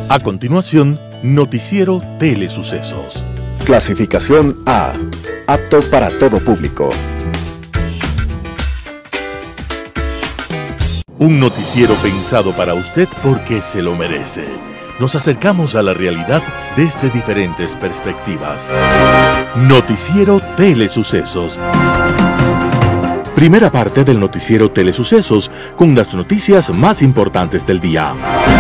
A continuación, Noticiero Telesucesos. Clasificación A. Apto para todo público. Un noticiero pensado para usted porque se lo merece. Nos acercamos a la realidad desde diferentes perspectivas. Noticiero Telesucesos. Primera parte del Noticiero Telesucesos, con las noticias más importantes del día.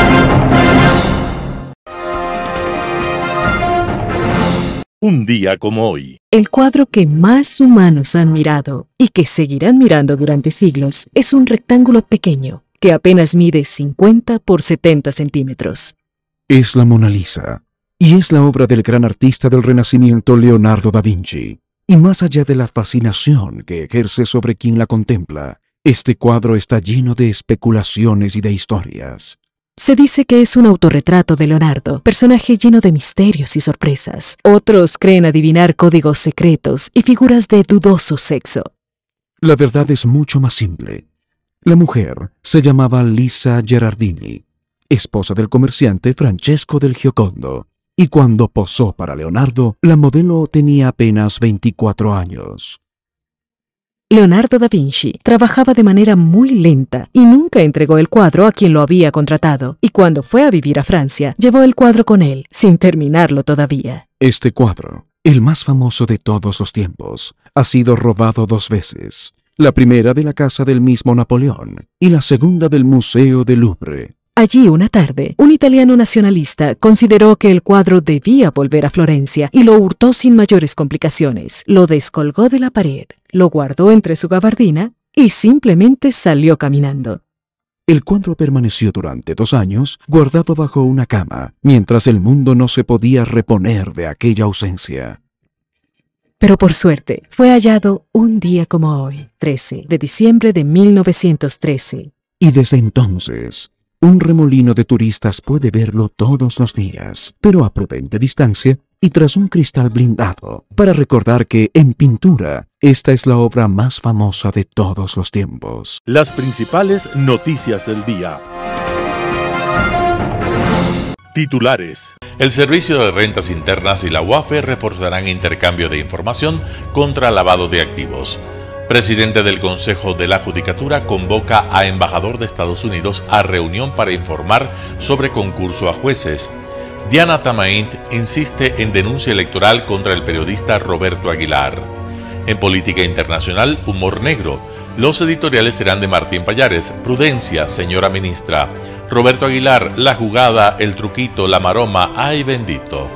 Un día como hoy. El cuadro que más humanos han mirado y que seguirán mirando durante siglos es un rectángulo pequeño que apenas mide 50 por 70 centímetros. Es la Mona Lisa, y es la obra del gran artista del Renacimiento Leonardo da Vinci. Y más allá de la fascinación que ejerce sobre quien la contempla, este cuadro está lleno de especulaciones y de historias. Se dice que es un autorretrato de Leonardo, personaje lleno de misterios y sorpresas. Otros creen adivinar códigos secretos y figuras de dudoso sexo. La verdad es mucho más simple. La mujer se llamaba Lisa Gherardini, esposa del comerciante Francesco del Giocondo, y cuando posó para Leonardo, la modelo tenía apenas 24 años. Leonardo da Vinci trabajaba de manera muy lenta y nunca entregó el cuadro a quien lo había contratado, y cuando fue a vivir a Francia, llevó el cuadro con él, sin terminarlo todavía. Este cuadro, el más famoso de todos los tiempos, ha sido robado 2 veces. La primera de la casa del mismo Napoleón y la segunda del Museo del Louvre. Allí una tarde, un italiano nacionalista consideró que el cuadro debía volver a Florencia y lo hurtó sin mayores complicaciones. Lo descolgó de la pared, lo guardó entre su gabardina y simplemente salió caminando. El cuadro permaneció durante 2 años guardado bajo una cama, mientras el mundo no se podía reponer de aquella ausencia. Pero por suerte, fue hallado un día como hoy, 13 de diciembre de 1913. Y desde entonces, un remolino de turistas puede verlo todos los días, pero a prudente distancia y tras un cristal blindado, para recordar que, en pintura, esta es la obra más famosa de todos los tiempos. Las principales noticias del día. Titulares. El Servicio de Rentas Internas y la UAFE reforzarán intercambio de información contra lavado de activos. Presidente del Consejo de la Judicatura convoca a embajador de Estados Unidos a reunión para informar sobre concurso a jueces. Diana Tamaint insiste en denuncia electoral contra el periodista Roberto Aguilar. En política internacional, humor negro. Los editoriales serán de Martín Pallares. Prudencia, señora ministra. Roberto Aguilar, la jugada, el truquito, la maroma, ¡ay bendito!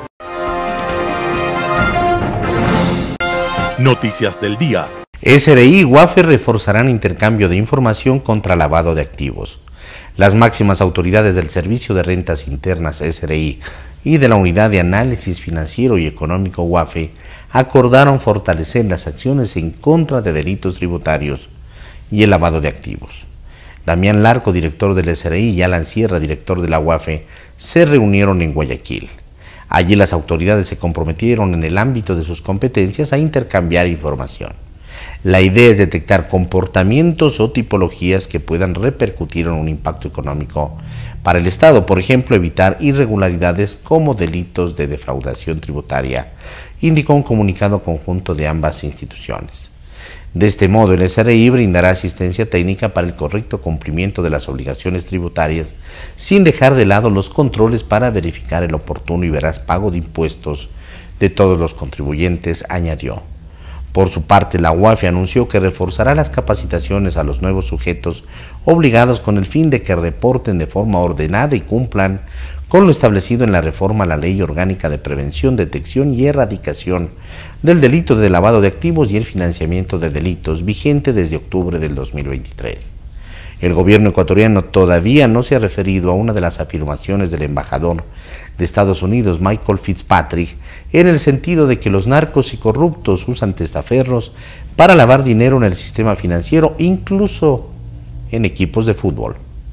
Noticias del día. SRI y UAFE reforzarán intercambio de información contra lavado de activos. Las máximas autoridades del Servicio de Rentas Internas SRI y de la Unidad de Análisis Financiero y Económico UAFE acordaron fortalecer las acciones en contra de delitos tributarios y el lavado de activos. Damián Larco, director del SRI, y Alan Sierra, director de la UAFE, se reunieron en Guayaquil. Allí las autoridades se comprometieron en el ámbito de sus competencias a intercambiar información. La idea es detectar comportamientos o tipologías que puedan repercutir en un impacto económico para el Estado, por ejemplo, evitar irregularidades como delitos de defraudación tributaria, indicó un comunicado conjunto de ambas instituciones. De este modo, el SRI brindará asistencia técnica para el correcto cumplimiento de las obligaciones tributarias, sin dejar de lado los controles para verificar el oportuno y veraz pago de impuestos de todos los contribuyentes, añadió. Por su parte, la UAFE anunció que reforzará las capacitaciones a los nuevos sujetos obligados con el fin de que reporten de forma ordenada y cumplan con lo establecido en la reforma a la Ley Orgánica de Prevención, Detección y Erradicación del Delito de Lavado de Activos y el Financiamiento de Delitos, vigente desde octubre del 2023. El gobierno ecuatoriano todavía no se ha referido a una de las afirmaciones del embajador de Estados Unidos, Michael Fitzpatrick, en el sentido de que los narcos y corruptos usan testaferros para lavar dinero en el sistema financiero, incluso en equipos de fútbol.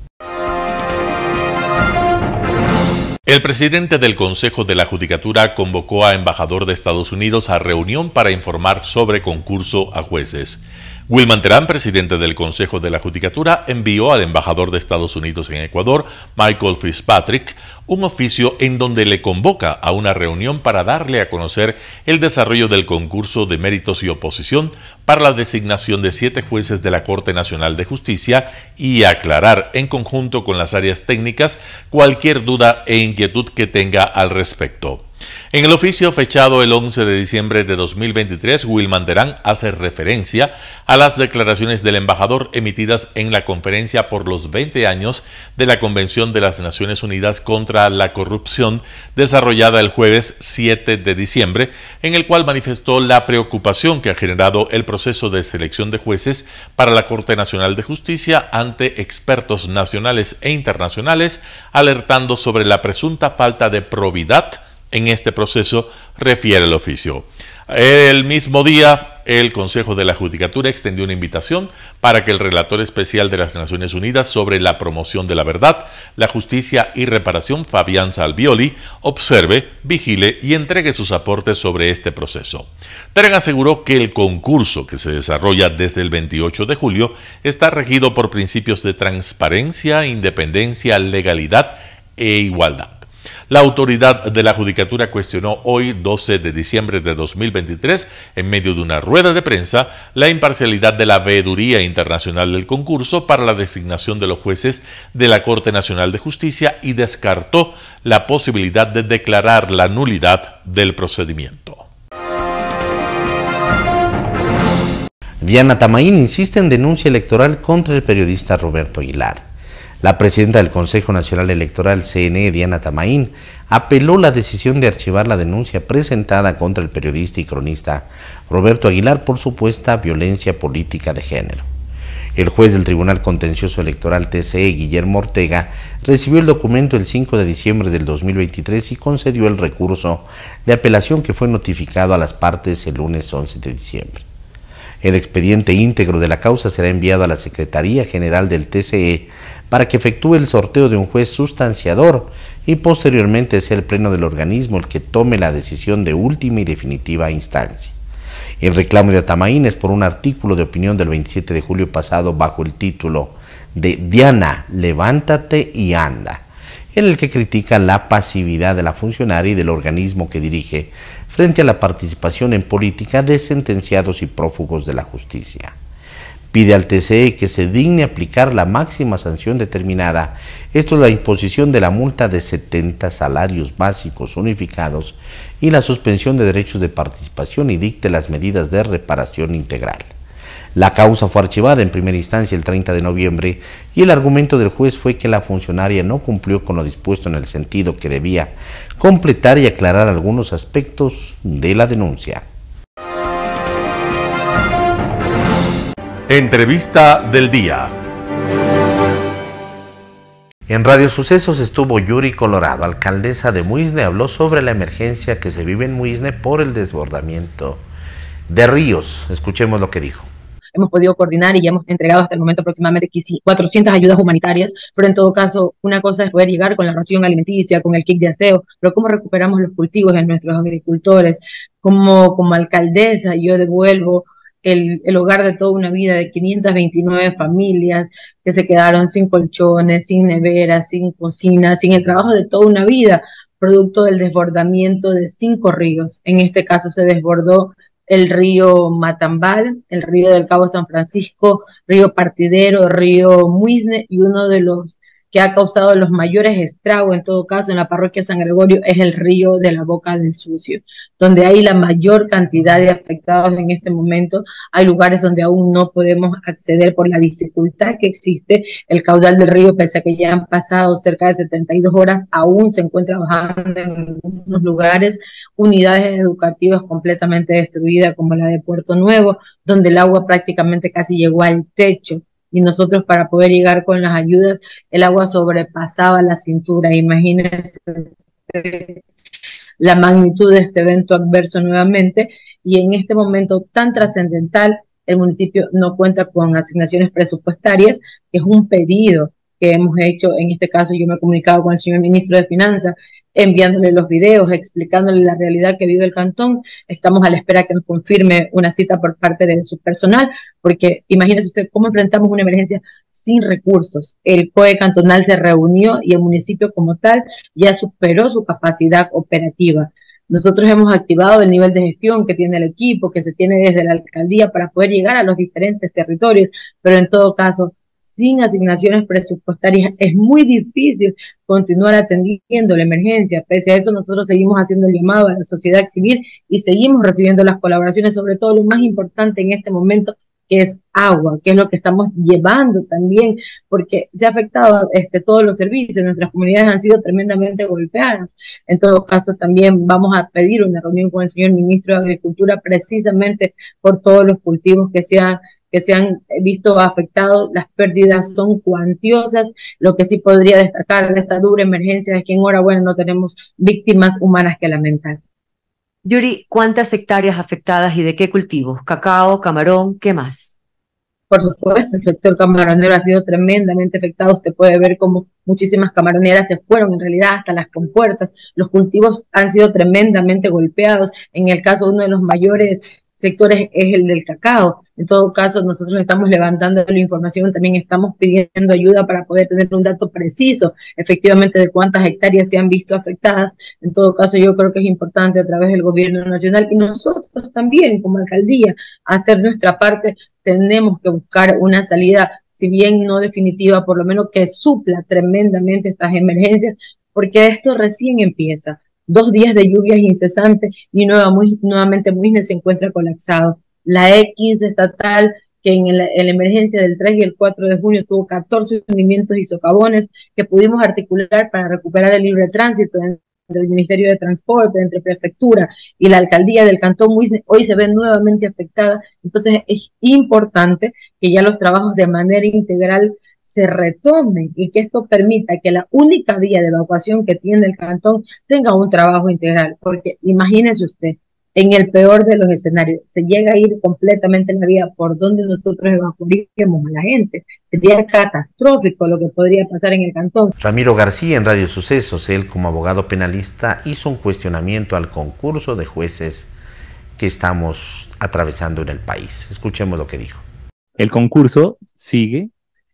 El presidente del Consejo de la Judicatura convocó a embajador de Estados Unidos a reunión para informar sobre concurso a jueces. Wilman Terán, presidente del Consejo de la Judicatura, envió al embajador de Estados Unidos en Ecuador, Michael Fitzpatrick, un oficio en donde le convoca a una reunión para darle a conocer el desarrollo del concurso de méritos y oposición para la designación de 7 jueces de la Corte Nacional de Justicia y aclarar en conjunto con las áreas técnicas cualquier duda e inquietud que tenga al respecto. En el oficio fechado el 11 de diciembre de 2023, Wilman Terán hace referencia a las declaraciones del embajador emitidas en la conferencia por los 20 años de la Convención de las Naciones Unidas contra la Corrupción, desarrollada el jueves 7 de diciembre, en el cual manifestó la preocupación que ha generado el proceso de selección de jueces para la Corte Nacional de Justicia ante expertos nacionales e internacionales, alertando sobre la presunta falta de probidad en este proceso, refiere el oficio. El mismo día, el Consejo de la Judicatura extendió una invitación para que el relator especial de las Naciones Unidas sobre la promoción de la verdad, la justicia y reparación, Fabián Salvioli, observe, vigile y entregue sus aportes sobre este proceso. Terán aseguró que el concurso, que se desarrolla desde el 28 de julio, está regido por principios de transparencia, independencia, legalidad e igualdad. La autoridad de la Judicatura cuestionó hoy, 12 de diciembre de 2023, en medio de una rueda de prensa, la imparcialidad de la veeduría internacional del concurso para la designación de los jueces de la Corte Nacional de Justicia y descartó la posibilidad de declarar la nulidad del procedimiento. Diana Tamaín insiste en denuncia electoral contra el periodista Roberto Aguilar. La presidenta del Consejo Nacional Electoral, CNE, Diana Tamaín, apeló la decisión de archivar la denuncia presentada contra el periodista y cronista Roberto Aguilar por supuesta violencia política de género. El juez del Tribunal Contencioso Electoral TCE, Guillermo Ortega, recibió el documento el 5 de diciembre del 2023 y concedió el recurso de apelación que fue notificado a las partes el lunes 11 de diciembre. El expediente íntegro de la causa será enviado a la Secretaría General del TCE para que efectúe el sorteo de un juez sustanciador y posteriormente sea el pleno del organismo el que tome la decisión de última y definitiva instancia. El reclamo de Tamaín es por un artículo de opinión del 27 de julio pasado bajo el título de Diana, levántate y anda, en el que critica la pasividad de la funcionaria y del organismo que dirige frente a la participación en política de sentenciados y prófugos de la justicia. Pide al TCE que se digne aplicar la máxima sanción determinada, esto es la imposición de la multa de 70 salarios básicos unificados y la suspensión de derechos de participación y dicte las medidas de reparación integral. La causa fue archivada en primera instancia el 30 de noviembre y el argumento del juez fue que la funcionaria no cumplió con lo dispuesto en el sentido que debía completar y aclarar algunos aspectos de la denuncia. Entrevista del día. En Radio Sucesos estuvo Yuri Colorado, alcaldesa de Muisne, habló sobre la emergencia que se vive en Muisne por el desbordamiento de ríos. Escuchemos lo que dijo. Hemos podido coordinar y ya hemos entregado hasta el momento aproximadamente 400 ayudas humanitarias, pero en todo caso, una cosa es poder llegar con la ración alimenticia, con el kit de aseo, pero cómo recuperamos los cultivos de nuestros agricultores. Como alcaldesa yo devuelvo el hogar de toda una vida de 529 familias que se quedaron sin colchones, sin neveras, sin cocina, sin el trabajo de toda una vida, producto del desbordamiento de 5 ríos. En este caso se desbordó el río Matambal, el río del Cabo San Francisco, río Partidero, río Muisne, y uno de los que ha causado los mayores estragos, en todo caso, en la parroquia San Gregorio, es el río de la Boca del Sucio, donde hay la mayor cantidad de afectados en este momento. Hay lugares donde aún no podemos acceder por la dificultad que existe. El caudal del río, pese a que ya han pasado cerca de 72 horas, aún se encuentra bajando en algunos lugares. Unidades educativas completamente destruidas, como la de Puerto Nuevo, donde el agua prácticamente casi llegó al techo. Y nosotros, para poder llegar con las ayudas, el agua sobrepasaba la cintura. Imagínense la magnitud de este evento adverso nuevamente, y en este momento tan trascendental, el municipio no cuenta con asignaciones presupuestarias, que es un pedido que hemos hecho. En este caso yo me he comunicado con el señor ministro de Finanzas, enviándole los videos, explicándole la realidad que vive el cantón. Estamos a la espera que nos confirme una cita por parte de su personal, porque imagínese usted cómo enfrentamos una emergencia sin recursos. El COE cantonal se reunió y el municipio como tal ya superó su capacidad operativa. Nosotros hemos activado el nivel de gestión que tiene el equipo, que se tiene desde la alcaldía para poder llegar a los diferentes territorios, pero en todo caso, sin asignaciones presupuestarias es muy difícil continuar atendiendo la emergencia. Pese a eso, nosotros seguimos haciendo el llamado a la sociedad civil y seguimos recibiendo las colaboraciones, sobre todo lo más importante en este momento, que es agua, que es lo que estamos llevando también, porque se ha afectado todos los servicios, nuestras comunidades han sido tremendamente golpeadas. En todo caso, también vamos a pedir una reunión con el señor ministro de Agricultura precisamente por todos los cultivos que se han visto afectados. Las pérdidas son cuantiosas. Lo que sí podría destacar de esta dura emergencia es que en hora buena no tenemos víctimas humanas que lamentar. Yuri, ¿cuántas hectáreas afectadas y de qué cultivos? ¿Cacao, camarón, qué más? Por supuesto, el sector camaronero ha sido tremendamente afectado. Usted puede ver cómo muchísimas camaroneras se fueron en realidad hasta las compuertas. Los cultivos han sido tremendamente golpeados. En el caso, uno de los mayores sectores es el del cacao. En todo caso, nosotros estamos levantando la información, también estamos pidiendo ayuda para poder tener un dato preciso, efectivamente, de cuántas hectáreas se han visto afectadas. En todo caso, yo creo que es importante a través del gobierno nacional y nosotros también como alcaldía hacer nuestra parte. Tenemos que buscar una salida, si bien no definitiva, por lo menos que supla tremendamente estas emergencias, porque esto recién empieza. 2 días de lluvias incesantes y nuevamente Muisne se encuentra colapsado. La E15 estatal, que en la emergencia del 3 y el 4 de junio tuvo 14 hundimientos y socavones que pudimos articular para recuperar el libre tránsito entre el Ministerio de Transporte, entre Prefectura y la Alcaldía del Cantón Muisne, hoy se ve nuevamente afectada. Entonces es importante que ya los trabajos de manera integral se retomen y que esto permita que la única vía de evacuación que tiene el cantón tenga un trabajo integral, porque imagínese usted, en el peor de los escenarios, se llega a ir completamente en la vía por donde nosotros evacuaríamos a la gente. Sería catastrófico lo que podría pasar en el cantón. Ramiro García en Radio Sucesos, él como abogado penalista hizo un cuestionamiento al concurso de jueces que estamos atravesando en el país. Escuchemos lo que dijo. El concurso sigue.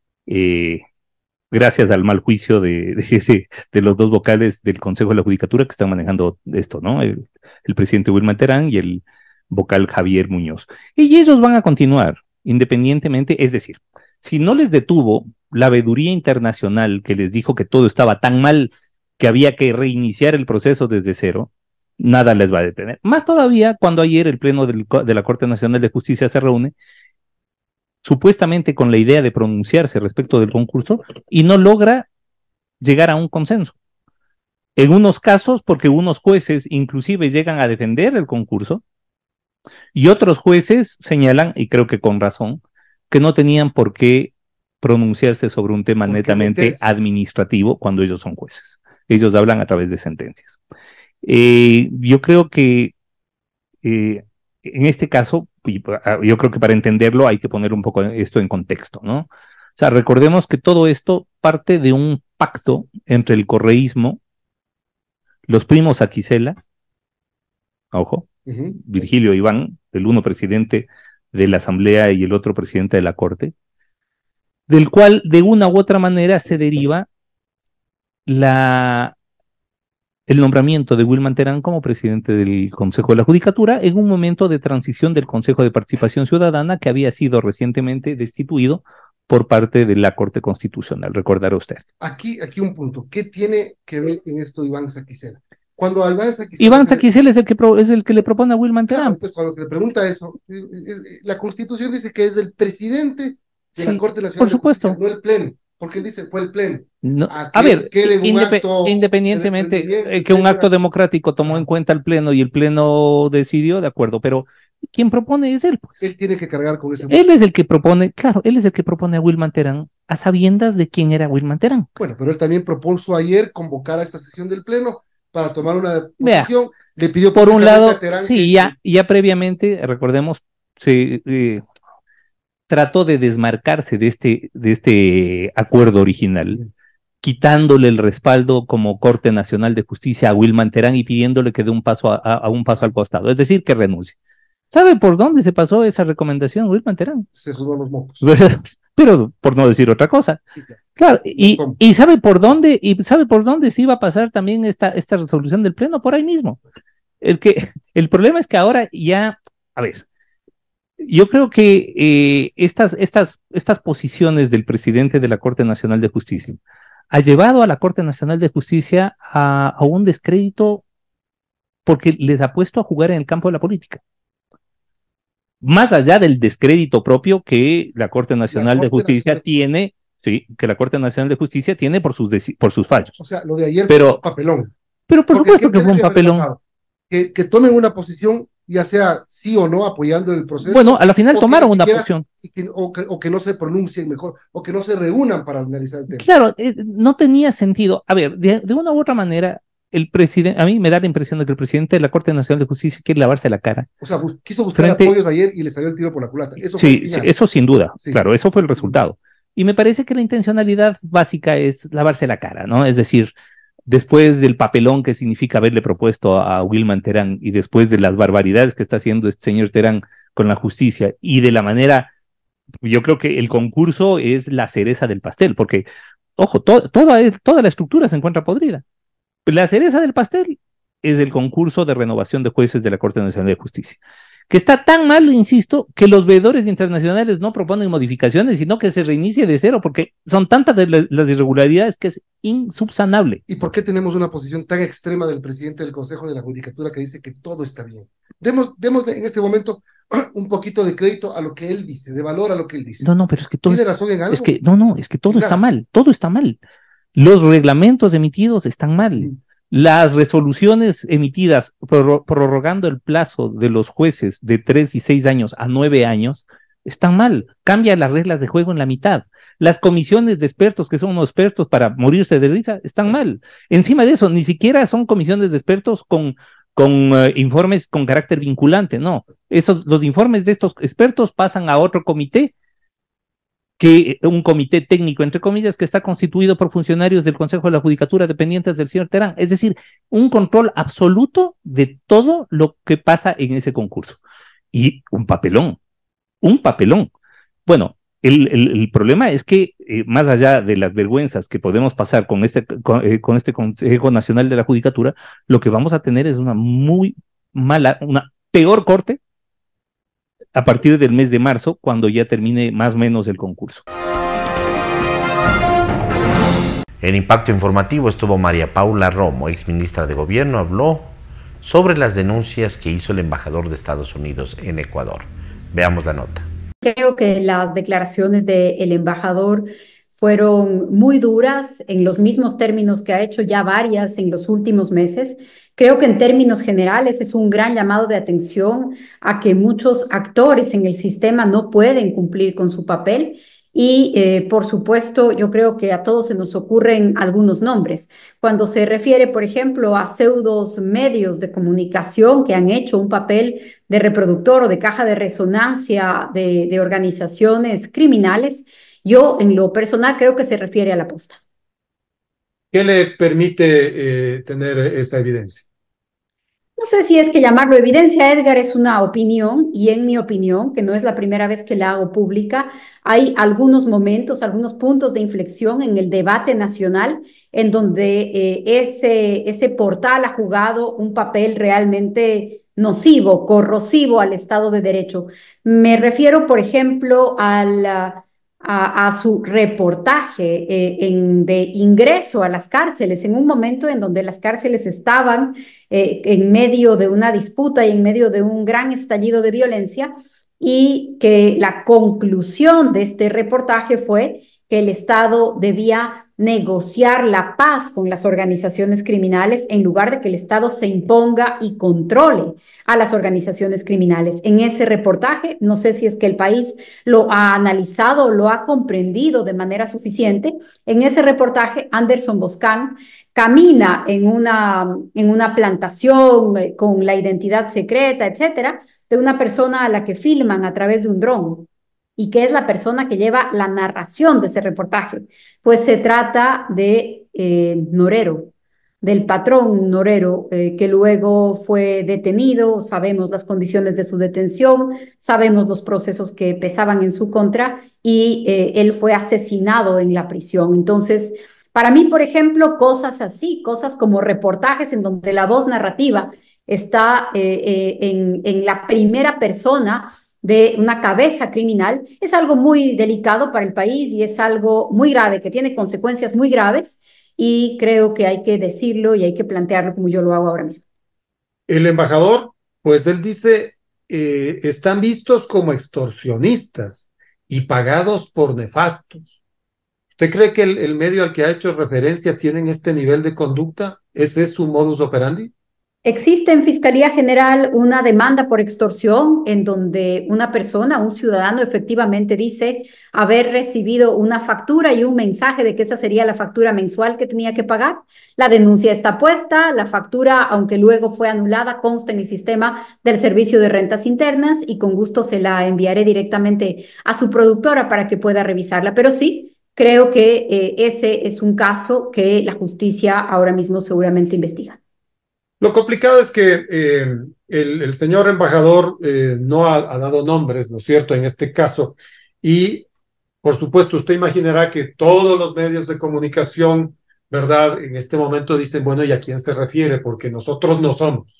Gracias al mal juicio de los dos vocales del Consejo de la Judicatura que están manejando esto, ¿no? El presidente Wilman Terán y el vocal Javier Muñoz. Y ellos van a continuar, independientemente, es decir, si no les detuvo la veeduría internacional que les dijo que todo estaba tan mal que había que reiniciar el proceso desde cero, nada les va a detener. Más todavía cuando ayer el Pleno de la Corte Nacional de Justicia se reúne supuestamente con la idea de pronunciarse respecto del concurso y no logra llegar a un consenso. En unos casos, porque unos jueces inclusive llegan a defender el concurso y otros jueces señalan, y creo que con razón, que no tenían por qué pronunciarse sobre un tema netamente administrativo cuando ellos son jueces. Ellos hablan a través de sentencias. Yo creo que en este caso, yo creo que para entenderlo hay que poner un poco esto en contexto, ¿no? O sea, recordemos que todo esto parte de un pacto entre el correísmo, los primos Aquisela, ojo, Virgilio Iván, el uno presidente de la Asamblea y el otro presidente de la Corte, del cual de una u otra manera se deriva el nombramiento de Wilman Terán como presidente del Consejo de la Judicatura en un momento de transición del Consejo de Participación Ciudadana que había sido recientemente destituido por parte de la Corte Constitucional, recordará usted. Aquí un punto. ¿Qué tiene que ver en esto Iván Saquicela? Cuando Iván Saquicela es el que le propone a Wilman Terán. Claro, pues cuando le pregunta eso, la Constitución dice que es del presidente de la Corte Nacional por supuesto. de Justicia, no el Pleno. Porque él dice, fue el Pleno. No, independientemente que un acto democrático tomó en cuenta el Pleno y el Pleno decidió, de acuerdo, pero quien propone es él, pues. Él tiene que cargar con ese. Él es el que propone, claro, él es el que propone a Wilman Terán, a sabiendas de quién era Wilman Terán. Bueno, pero él también propuso ayer convocar a esta sesión del Pleno para tomar una posición. Le pidió por un lado, a Terán sí, ya previamente, recordemos, trató de desmarcarse de este acuerdo original, quitándole el respaldo como Corte Nacional de Justicia a Wilman Terán y pidiéndole que dé un paso a un paso al costado, es decir, que renuncie. ¿Sabe por dónde se pasó esa recomendación, Wilman Terán? Se sudó los mocos. Pero por no decir otra cosa. Sí, claro. Claro, y sabe por dónde se iba a pasar también esta resolución del Pleno, por ahí mismo. El problema es que ahora ya, a ver, yo creo que estas posiciones del presidente de la Corte Nacional de Justicia ha llevado a la Corte Nacional de Justicia a un descrédito porque les ha puesto a jugar en el campo de la política. Más allá del descrédito propio que la Corte Nacional de Justicia tiene, sí, que la Corte Nacional de Justicia tiene por sus fallos. O sea, lo de ayer fue un papelón. Pero por supuesto que fue un papelón. Que tomen una posición, ya sea sí o no, apoyando el proceso. Bueno, a la final tomaron una posición. O que no se pronuncien mejor, o que no se reúnan para analizar el tema. Claro, no tenía sentido. A ver, de una u otra manera, el presidente, a mí me da la impresión de que el presidente de la Corte Nacional de Justicia quiere lavarse la cara. O sea, quiso buscar apoyos ayer y le salió el tiro por la culata. Eso sí, eso sin duda, sí. Claro, eso fue el resultado. Y me parece que la intencionalidad básica es lavarse la cara, ¿no? Es decir, después del papelón que significa haberle propuesto a Wilman Terán y después de las barbaridades que está haciendo este señor Terán con la justicia y de la manera, yo creo que el concurso es la cereza del pastel, porque, ojo, toda la estructura se encuentra podrida. La cereza del pastel es el concurso de renovación de jueces de la Corte Nacional de Justicia, que está tan mal, insisto, que los veedores internacionales no proponen modificaciones, sino que se reinicie de cero, porque son tantas las irregularidades que es insubsanable. ¿Y por qué tenemos una posición tan extrema del presidente del Consejo de la Judicatura que dice que todo está bien? Démosle en este momento un poquito de crédito a lo que él dice, de valor a lo que él dice. No, pero es que todo ¿Tiene razón en algo? Es que todo está mal, todo está mal. Los reglamentos emitidos están mal. Las resoluciones emitidas prorrogando el plazo de los jueces de 3 y 6 años a 9 años están mal. Cambia las reglas de juego en la mitad. Las comisiones de expertos, que son unos expertos para morirse de risa, están mal. Encima de eso, ni siquiera son comisiones de expertos con informes con carácter vinculante, no. Los informes de estos expertos pasan a otro comité, un comité técnico, entre comillas, que está constituido por funcionarios del Consejo de la Judicatura dependientes del señor Terán. Es decir, un control absoluto de todo lo que pasa en ese concurso. Y un papelón. Bueno, el problema es que, más allá de las vergüenzas que podemos pasar con este Consejo Nacional de la Judicatura, lo que vamos a tener es una peor corte a partir del mes de marzo, cuando ya termine más o menos el concurso. En Impacto Informativo estuvo María Paula Romo, exministra de Gobierno, habló sobre las denuncias que hizo el embajador de Estados Unidos en Ecuador. Veamos la nota. Creo que las declaraciones del embajador fueron muy duras en los mismos términos que ha hecho ya varias en los últimos meses. Creo que en términos generales es un gran llamado de atención a que muchos actores en el sistema no pueden cumplir con su papel y, por supuesto, yo creo que a todos se nos ocurren algunos nombres. Cuando se refiere, por ejemplo, a pseudos medios de comunicación que han hecho un papel de reproductor o de caja de resonancia de organizaciones criminales, yo en lo personal creo que se refiere a la posta. ¿Qué le permite tener esta evidencia? No sé si es que llamarlo evidencia, Edgar, es una opinión y en mi opinión, que no es la primera vez que la hago pública, hay algunos momentos, algunos puntos de inflexión en el debate nacional en donde ese portal ha jugado un papel realmente nocivo, corrosivo al Estado de Derecho. Me refiero, por ejemplo, a su reportaje de ingreso a las cárceles, en un momento en donde las cárceles estaban en medio de una disputa y en medio de un gran estallido de violencia, y que la conclusión de este reportaje fue que el Estado debía negociar la paz con las organizaciones criminales en lugar de que el Estado se imponga y controle a las organizaciones criminales. En ese reportaje, no sé si es que el país lo ha analizado o lo ha comprendido de manera suficiente, en ese reportaje Anderson Boscan camina en una plantación con la identidad secreta, etcétera, de una persona a la que filman a través de un dron. y que es la persona que lleva la narración de ese reportaje. Pues se trata de Norero, del patrón Norero, que luego fue detenido. Sabemos las condiciones de su detención, sabemos los procesos que pesaban en su contra, y él fue asesinado en la prisión. Entonces, para mí, por ejemplo, cosas así, cosas como reportajes en donde la voz narrativa está en la primera persona de una cabeza criminal, es algo muy delicado para el país y es algo muy grave, que tiene consecuencias muy graves, y creo que hay que decirlo y hay que plantearlo como yo lo hago ahora mismo. El embajador, pues él dice, están vistos como extorsionistas y pagados por nefastos. ¿Usted cree que el medio al que ha hecho referencia tienen este nivel de conducta? ¿Ese es su modus operandi? Existe en Fiscalía General una demanda por extorsión en donde una persona, un ciudadano, efectivamente dice haber recibido una factura y un mensaje de que esa sería la factura mensual que tenía que pagar. La denuncia está puesta, la factura, aunque luego fue anulada, consta en el sistema del Servicio de Rentas Internas, y con gusto se la enviaré directamente a su productora para que pueda revisarla. Pero sí, creo que ese es un caso que la justicia ahora mismo seguramente investiga. Lo complicado es que el señor embajador no ha dado nombres, ¿no es cierto?, en este caso. Y, por supuesto, usted imaginará que todos los medios de comunicación, ¿verdad?, en este momento dicen, bueno, ¿y a quién se refiere? Porque nosotros no somos.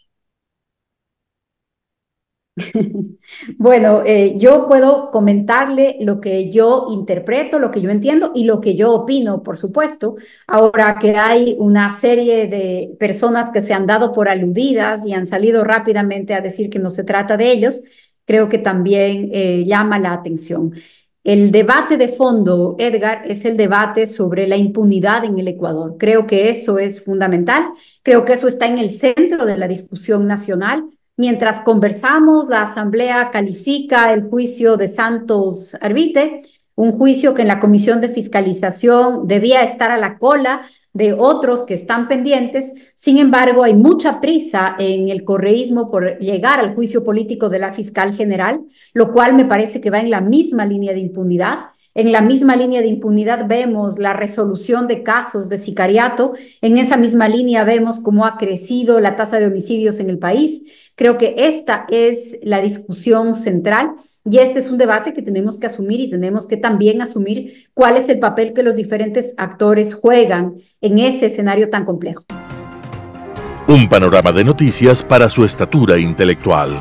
Bueno, yo puedo comentarle lo que yo interpreto, lo que yo entiendo y lo que yo opino, por supuesto. Ahora que hay una serie de personas que se han dado por aludidas y han salido rápidamente a decir que no se trata de ellos, creo que también llama la atención. El debate de fondo, Edgar, es el debate sobre la impunidad en el Ecuador. Creo que eso es fundamental, creo que eso está en el centro de la discusión nacional. Mientras conversamos, la Asamblea califica el juicio de Santos Arvite, un juicio que en la Comisión de Fiscalización debía estar a la cola de otros que están pendientes. Sin embargo, hay mucha prisa en el correísmo por llegar al juicio político de la fiscal general, lo cual me parece que va en la misma línea de impunidad. En la misma línea de impunidad vemos la resolución de casos de sicariato. En esa misma línea vemos cómo ha crecido la tasa de homicidios en el país. Creo que esta es la discusión central y este es un debate que tenemos que asumir, y tenemos que también asumir cuál es el papel que los diferentes actores juegan en ese escenario tan complejo. Un panorama de noticias para su estatura intelectual.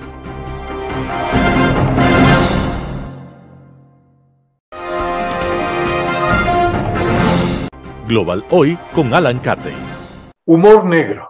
Global Hoy con Alan Carney. Humor negro.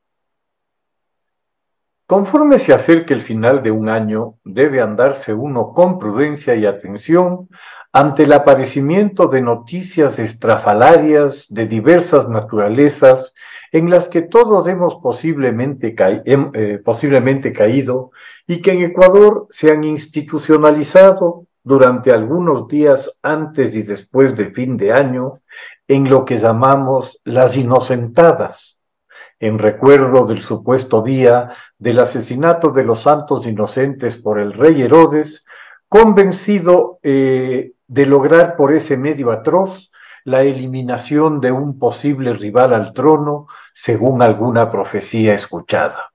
Conforme se acerque el final de un año, debe andarse uno con prudencia y atención ante el aparecimiento de noticias estrafalarias de diversas naturalezas en las que todos hemos posiblemente caído y que en Ecuador se han institucionalizado durante algunos días antes y después de fin de año en lo que llamamos las inocentadas, en recuerdo del supuesto día del asesinato de los santos inocentes por el rey Herodes, convencido de lograr por ese medio atroz la eliminación de un posible rival al trono, según alguna profecía escuchada.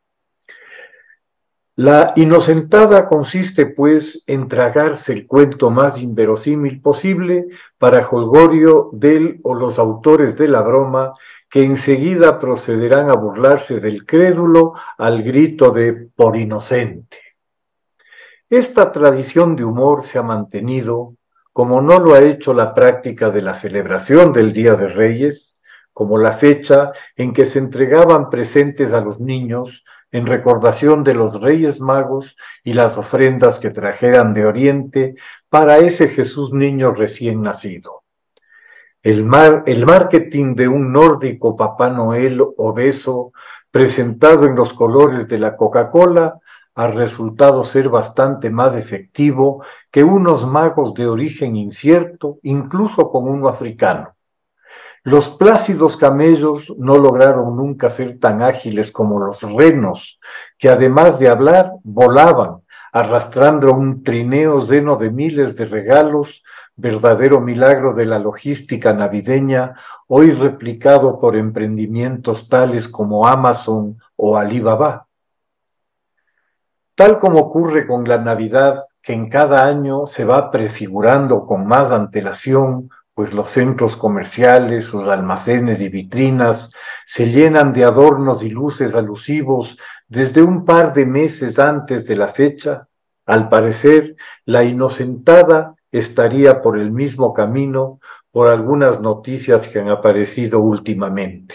La inocentada consiste, pues, en tragarse el cuento más inverosímil posible para jolgorio del o los autores de la broma, que enseguida procederán a burlarse del crédulo al grito de «por inocente». Esta tradición de humor se ha mantenido, como no lo ha hecho la práctica de la celebración del Día de Reyes, como la fecha en que se entregaban presentes a los niños en recordación de los Reyes Magos y las ofrendas que trajeran de Oriente para ese Jesús niño recién nacido. El marketing de un nórdico Papá Noel obeso presentado en los colores de la Coca-Cola ha resultado ser bastante más efectivo que unos magos de origen incierto, incluso con uno africano. Los plácidos camellos no lograron nunca ser tan ágiles como los renos, que además de hablar, volaban, arrastrando un trineo lleno de miles de regalos, verdadero milagro de la logística navideña, hoy replicado por emprendimientos tales como Amazon o Alibaba. Tal como ocurre con la Navidad, que en cada año se va prefigurando con más antelación, pues los centros comerciales, sus almacenes y vitrinas se llenan de adornos y luces alusivos desde un par de meses antes de la fecha. Al parecer, la inocentada estaría por el mismo camino por algunas noticias que han aparecido últimamente.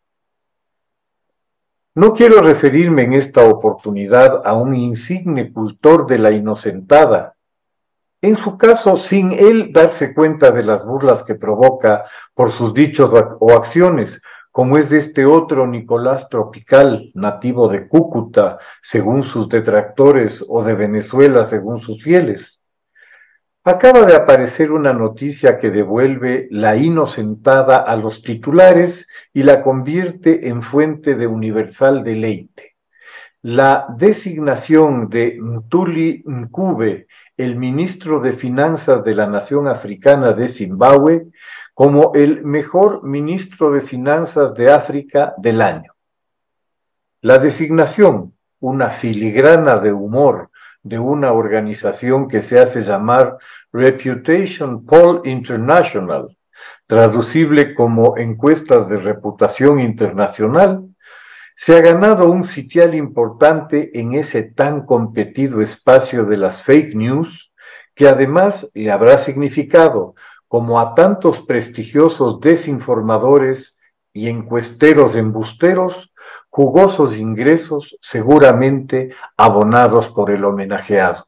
No quiero referirme en esta oportunidad a un insigne cultor de la inocentada, en su caso sin él darse cuenta de las burlas que provoca por sus dichos o acciones, como es de este otro Nicolás Tropical, nativo de Cúcuta, según sus detractores, o de Venezuela, según sus fieles. Acaba de aparecer una noticia que devuelve la inocentada a los titulares y la convierte en fuente de universal deleite. La designación de Mthuli Ncube, el ministro de Finanzas de la nación africana de Zimbabue, como el mejor ministro de Finanzas de África del año. La designación, una filigrana de humor de una organización que se hace llamar Reputation Poll International, traducible como encuestas de reputación internacional, se ha ganado un sitial importante en ese tan competido espacio de las fake news, que además le habrá significado, como a tantos prestigiosos desinformadores y encuesteros embusteros, jugosos ingresos seguramente abonados por el homenajeado.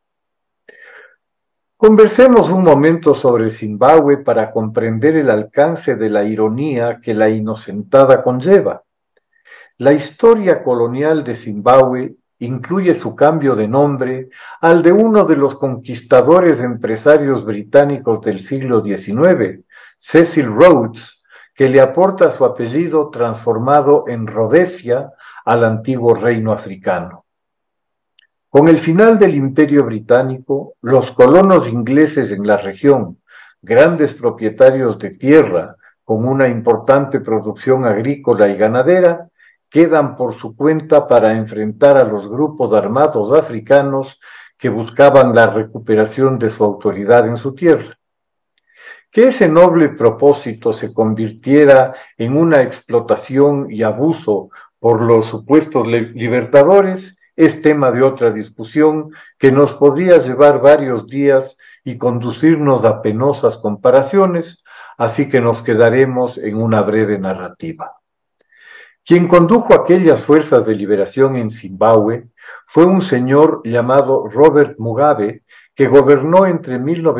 Conversemos un momento sobre Zimbabue para comprender el alcance de la ironía que la inocentada conlleva. La historia colonial de Zimbabue incluye su cambio de nombre al de uno de los conquistadores empresarios británicos del siglo XIX, Cecil Rhodes, que le aporta su apellido transformado en Rhodesia al antiguo reino africano. Con el final del Imperio Británico, los colonos ingleses en la región, grandes propietarios de tierra con una importante producción agrícola y ganadera, quedan por su cuenta para enfrentar a los grupos armados africanos que buscaban la recuperación de su autoridad en su tierra. Que ese noble propósito se convirtiera en una explotación y abuso por los supuestos libertadores es tema de otra discusión que nos podría llevar varios días y conducirnos a penosas comparaciones, así que nos quedaremos en una breve narrativa. Quien condujo aquellas fuerzas de liberación en Zimbabue fue un señor llamado Robert Mugabe, que gobernó entre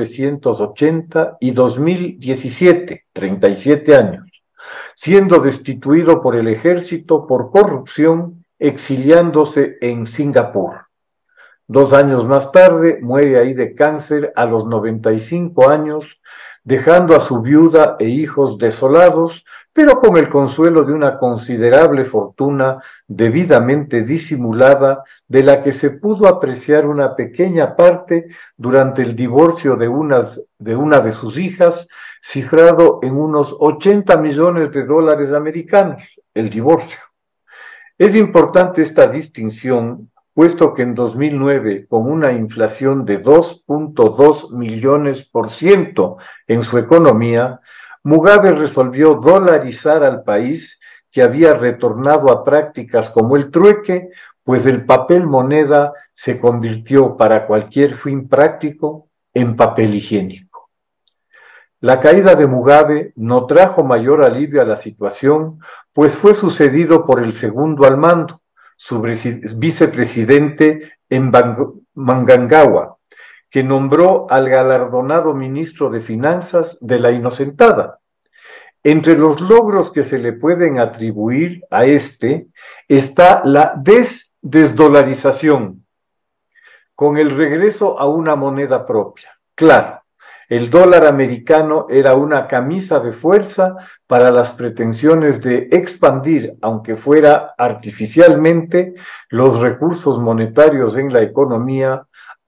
1980 y 2017, 37 años, siendo destituido por el ejército por corrupción, exiliándose en Singapur. 2 años más tarde muere ahí de cáncer a los 95 años, dejando a su viuda e hijos desolados, pero con el consuelo de una considerable fortuna debidamente disimulada, de la que se pudo apreciar una pequeña parte durante el divorcio de una de sus hijas, cifrado en unos $80 millones americanos, el divorcio. Es importante esta distinción, puesto que en 2009, con una inflación de 2.2 millones% en su economía, Mugabe resolvió dolarizar al país, que había retornado a prácticas como el trueque, pues el papel moneda se convirtió para cualquier fin práctico en papel higiénico. La caída de Mugabe no trajo mayor alivio a la situación, pues fue sucedido por el segundo al mando, su vicepresidente Mnangagwa, que nombró al galardonado ministro de Finanzas de la inocentada. Entre los logros que se le pueden atribuir a este está la desdolarización, con el regreso a una moneda propia. Claro, el dólar americano era una camisa de fuerza para las pretensiones de expandir, aunque fuera artificialmente, los recursos monetarios en la economía,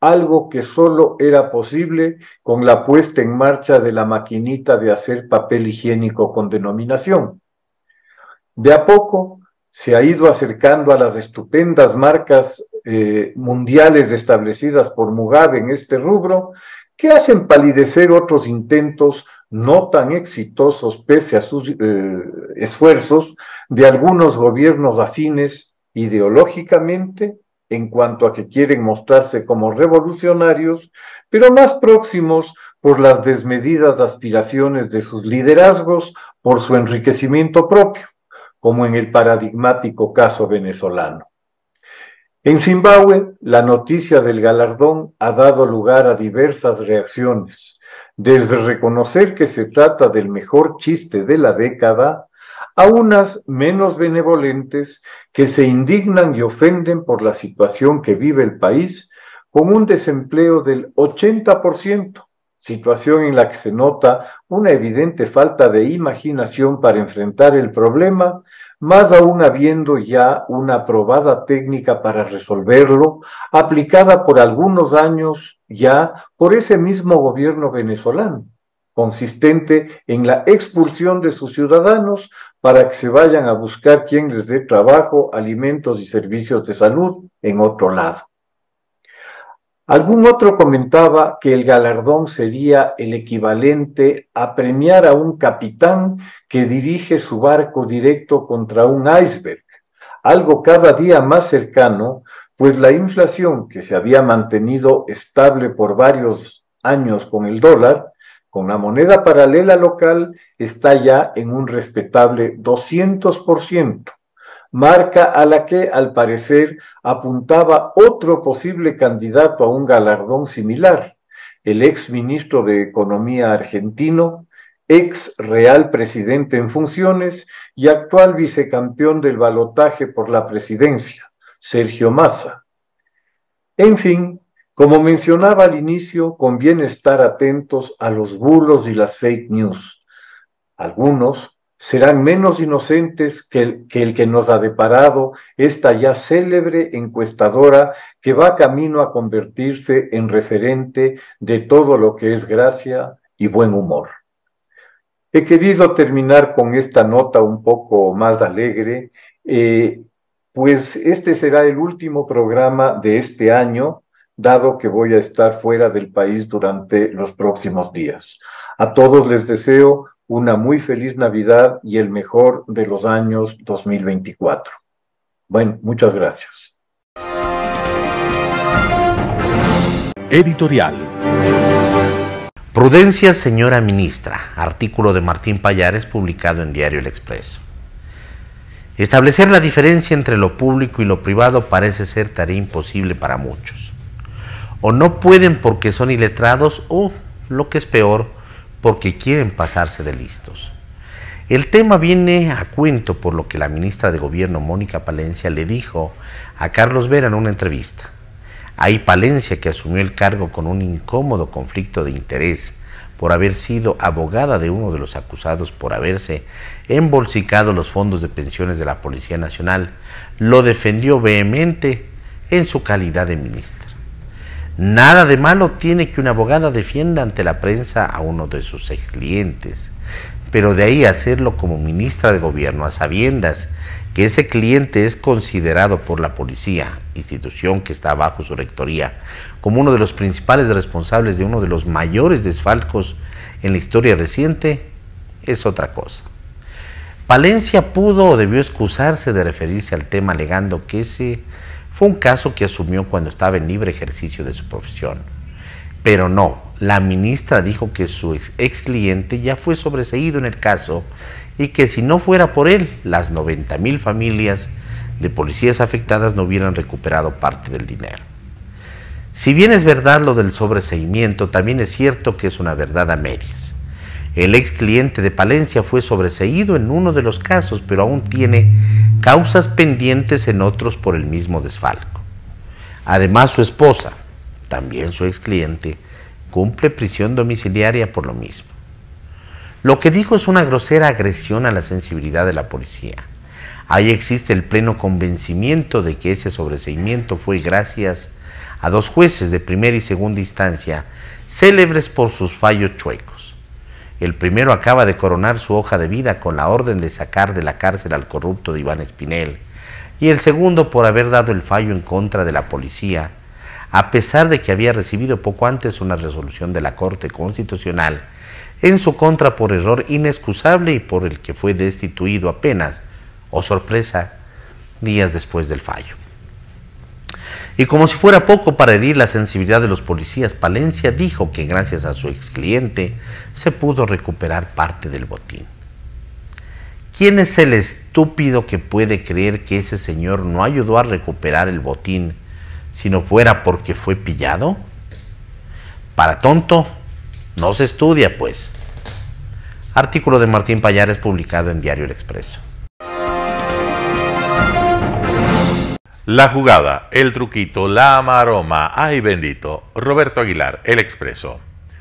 algo que solo era posible con la puesta en marcha de la maquinita de hacer papel higiénico con denominación. De a poco se ha ido acercando a las estupendas marcas mundiales establecidas por Mugabe en este rubro, que hacen palidecer otros intentos no tan exitosos pese a sus esfuerzos de algunos gobiernos afines ideológicamente en cuanto a que quieren mostrarse como revolucionarios, pero más próximos por las desmedidas aspiraciones de sus liderazgos por su enriquecimiento propio, como en el paradigmático caso venezolano. En Zimbabue, la noticia del galardón ha dado lugar a diversas reacciones, desde reconocer que se trata del mejor chiste de la década, a unas menos benevolentes que se indignan y ofenden por la situación que vive el país, con un desempleo del 80%, situación en la que se nota una evidente falta de imaginación para enfrentar el problema, más aún habiendo ya una aprobada técnica para resolverlo, aplicada por algunos años ya por ese mismo gobierno venezolano, consistente en la expulsión de sus ciudadanos para que se vayan a buscar quien les dé trabajo, alimentos y servicios de salud en otro lado. Algún otro comentaba que el galardón sería el equivalente a premiar a un capitán que dirige su barco directo contra un iceberg, algo cada día más cercano, pues la inflación que se había mantenido estable por varios años con el dólar, con la moneda paralela local, está ya en un respetable 200%. Marca a la que, al parecer, apuntaba otro posible candidato a un galardón similar, el ex ministro de Economía argentino, ex real presidente en funciones y actual vicecampeón del balotaje por la presidencia, Sergio Massa. En fin, como mencionaba al inicio, conviene estar atentos a los bulos y las fake news. Algunos serán menos inocentes que el que nos ha deparado esta ya célebre encuestadora que va camino a convertirse en referente de todo lo que es gracia y buen humor. He querido terminar con esta nota un poco más alegre, pues este será el último programa de este año, dado que voy a estar fuera del país durante los próximos días. A todos les deseo una muy feliz Navidad y el mejor de los años 2024. Bueno, muchas gracias. Editorial. Prudencia, señora ministra. Artículo de Martín Pallares publicado en Diario El Expreso. Establecer la diferencia entre lo público y lo privado parece ser tarea imposible para muchos. O no pueden porque son iletrados o, lo que es peor, porque quieren pasarse de listos. El tema viene a cuento por lo que la ministra de Gobierno, Mónica Palencia, le dijo a Carlos Vera en una entrevista. Ahí Palencia, que asumió el cargo con un incómodo conflicto de interés por haber sido abogada de uno de los acusados por haberse embolsicado los fondos de pensiones de la Policía Nacional, lo defendió vehemente en su calidad de ministra. Nada de malo tiene que una abogada defienda ante la prensa a uno de sus ex clientes, pero de ahí hacerlo como ministra de Gobierno a sabiendas que ese cliente es considerado por la policía, institución que está bajo su rectoría, como uno de los principales responsables de uno de los mayores desfalcos en la historia reciente, es otra cosa. Palencia pudo o debió excusarse de referirse al tema alegando que ese fue un caso que asumió cuando estaba en libre ejercicio de su profesión. Pero no, la ministra dijo que su ex cliente ya fue sobreseído en el caso y que si no fuera por él, las 90,000 familias de policías afectadas no hubieran recuperado parte del dinero. Si bien es verdad lo del sobreseimiento, también es cierto que es una verdad a medias. El ex cliente de Palencia fue sobreseído en uno de los casos, pero aún tiene causas pendientes en otros por el mismo desfalco. Además, su esposa, también su ex cliente, cumple prisión domiciliaria por lo mismo. Lo que dijo es una grosera agresión a la sensibilidad de la policía. Ahí existe el pleno convencimiento de que ese sobreseimiento fue gracias a 2 jueces de primera y segunda instancia, célebres por sus fallos chuecos. El primero acaba de coronar su hoja de vida con la orden de sacar de la cárcel al corrupto de Iván Espinel, y el segundo por haber dado el fallo en contra de la policía, a pesar de que había recibido poco antes una resolución de la Corte Constitucional en su contra por error inexcusable y por el que fue destituido apenas, oh sorpresa, días después del fallo. Y como si fuera poco para herir la sensibilidad de los policías, Palencia dijo que gracias a su ex cliente se pudo recuperar parte del botín. ¿Quién es el estúpido que puede creer que ese señor no ayudó a recuperar el botín si no fuera porque fue pillado? Para tonto, no se estudia, pues. Artículo de Martín Payares publicado en Diario El Expreso. La jugada, el truquito, la maroma, ay bendito. Roberto Aguilar, El Expreso.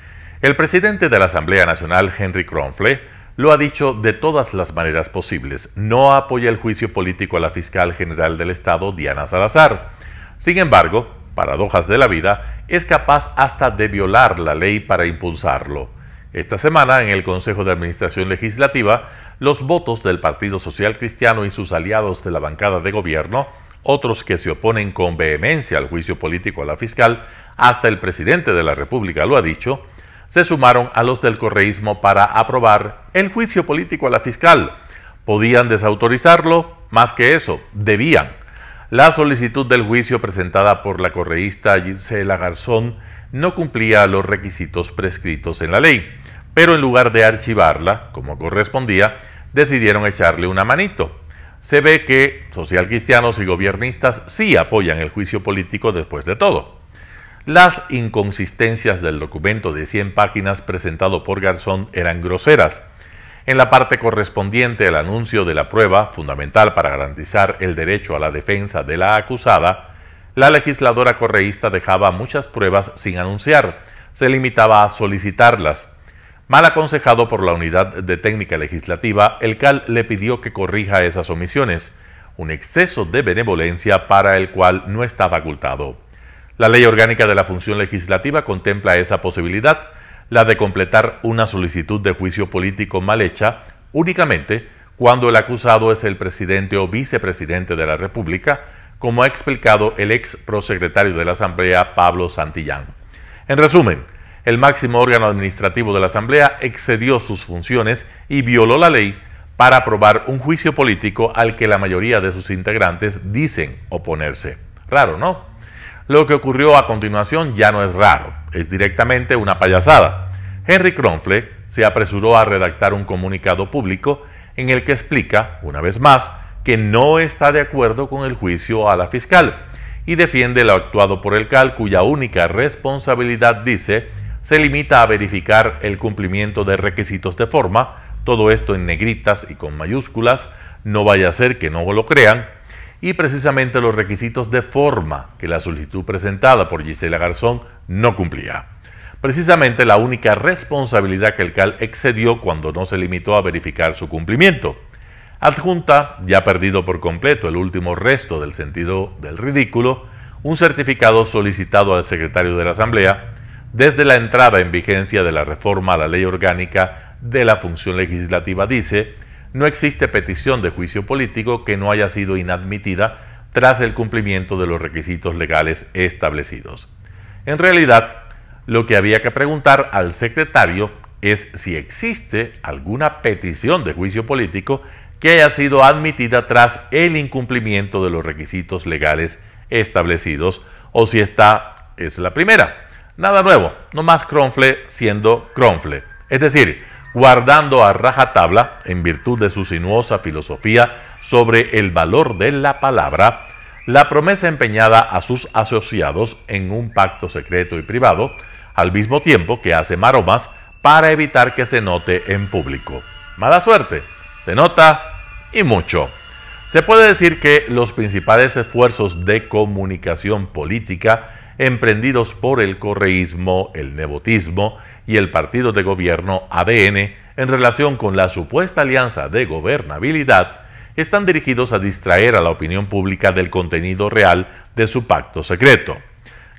El presidente de la Asamblea Nacional, Henry Kronfle, lo ha dicho de todas las maneras posibles. No apoya el juicio político a la fiscal general del Estado, Diana Salazar. Sin embargo, paradojas de la vida, es capaz hasta de violar la ley para impulsarlo. Esta semana, en el Consejo de Administración Legislativa, los votos del Partido Social Cristiano y sus aliados de la bancada de gobierno, otros que se oponen con vehemencia al juicio político a la fiscal, hasta el presidente de la República lo ha dicho, se sumaron a los del correísmo para aprobar el juicio político a la fiscal. ¿Podían desautorizarlo? Más que eso, debían. La solicitud del juicio presentada por la correísta Gisela Garzón no cumplía los requisitos prescritos en la ley, pero en lugar de archivarla, como correspondía, decidieron echarle una manito. Se ve que socialcristianos y gobiernistas sí apoyan el juicio político después de todo. Las inconsistencias del documento de 100 páginas presentado por Garzón eran groseras. En la parte correspondiente al anuncio de la prueba, fundamental para garantizar el derecho a la defensa de la acusada, la legisladora correísta dejaba muchas pruebas sin anunciar, se limitaba a solicitarlas. Mal aconsejado por la Unidad de Técnica Legislativa, el CAL le pidió que corrija esas omisiones, un exceso de benevolencia para el cual no está facultado. La Ley Orgánica de la Función Legislativa contempla esa posibilidad, la de completar una solicitud de juicio político mal hecha únicamente cuando el acusado es el presidente o vicepresidente de la República, como ha explicado el ex prosecretario de la Asamblea, Pablo Santillán. En resumen, el máximo órgano administrativo de la Asamblea excedió sus funciones y violó la ley para aprobar un juicio político al que la mayoría de sus integrantes dicen oponerse. Raro, ¿no? Lo que ocurrió a continuación ya no es raro, es directamente una payasada. Henry Kronfle se apresuró a redactar un comunicado público en el que explica, una vez más, que no está de acuerdo con el juicio a la fiscal y defiende lo actuado por el CAL, cuya única responsabilidad, dice, se limita a verificar el cumplimiento de requisitos de forma, todo esto en negritas y con mayúsculas, no vaya a ser que no lo crean, y precisamente los requisitos de forma que la solicitud presentada por Gisela Garzón no cumplía. Precisamente la única responsabilidad que el CAL excedió cuando no se limitó a verificar su cumplimiento. Adjunta, ya perdido por completo el último resto del sentido del ridículo, un certificado solicitado al secretario de la Asamblea desde la entrada en vigencia de la reforma a la Ley Orgánica de la Función Legislativa. Dice, no existe petición de juicio político que no haya sido inadmitida tras el cumplimiento de los requisitos legales establecidos. En realidad, lo que había que preguntar al secretario es si existe alguna petición de juicio político que haya sido admitida tras el incumplimiento de los requisitos legales establecidos, o si esta es la primera. Nada nuevo, no más Kronfle siendo Kronfle, es decir, guardando a rajatabla, en virtud de su sinuosa filosofía sobre el valor de la palabra, la promesa empeñada a sus asociados en un pacto secreto y privado, al mismo tiempo que hace maromas para evitar que se note en público. Mala suerte, se nota y mucho. Se puede decir que los principales esfuerzos de comunicación política emprendidos por el correísmo, el nepotismo y el partido de gobierno ADN en relación con la supuesta alianza de gobernabilidad están dirigidos a distraer a la opinión pública del contenido real de su pacto secreto.